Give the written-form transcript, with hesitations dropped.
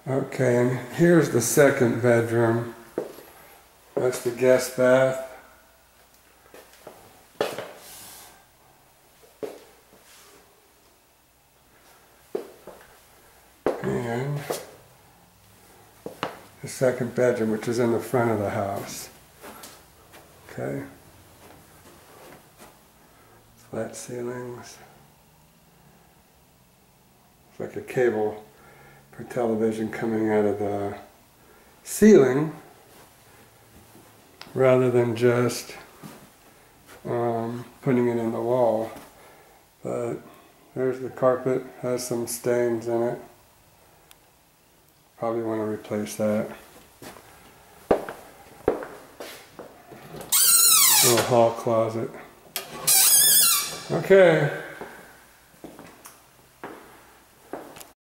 Okay, and here's the second bedroom. That's the guest bath. And the second bedroom, which is in the front of the house. Okay. Flat ceilings. It's like a cable for television coming out of the ceiling rather than just putting it in the wall. But there's the carpet, has some stains in it. Probably want to replace that. Little hall closet. Okay.